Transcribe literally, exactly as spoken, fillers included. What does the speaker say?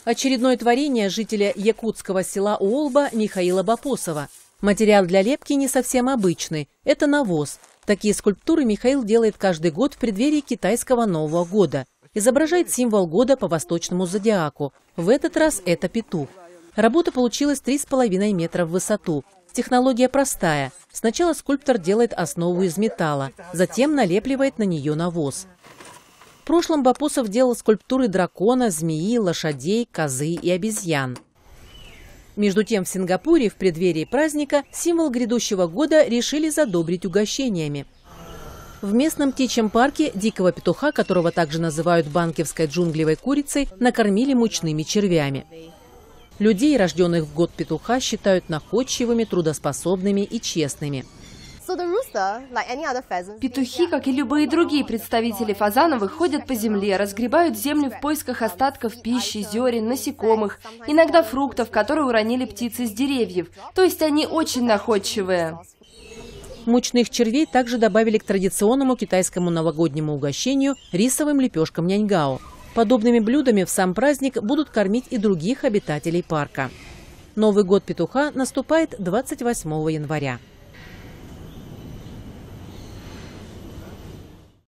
Очередное творение жителя якутского села Уолба Михаила Бапосова. Материал для лепки не совсем обычный – это навоз. Такие скульптуры Михаил делает каждый год в преддверии китайского Нового года. Изображает символ года по восточному зодиаку. В этот раз это петух. Работа получилась три с половиной метра в высоту. Технология простая. Сначала скульптор делает основу из металла, затем налепливает на нее навоз. В прошлом Бапосов делал скульптуры дракона, змеи, лошадей, козы и обезьян. Между тем в Сингапуре в преддверии праздника символ грядущего года решили задобрить угощениями. В местном птичьем парке дикого петуха, которого также называют банкевской джунглевой курицей, накормили мучными червями. Людей, рожденных в год петуха, считают находчивыми, трудоспособными и честными. Петухи, как и любые другие представители фазана, выходят по земле, разгребают землю в поисках остатков пищи, зерен, насекомых, иногда фруктов, которые уронили птицы с деревьев. То есть они очень находчивые. Мучных червей также добавили к традиционному китайскому новогоднему угощению рисовым лепешкам няньгао. Подобными блюдами в сам праздник будут кормить и других обитателей парка. Новый год петуха наступает двадцать восьмого января.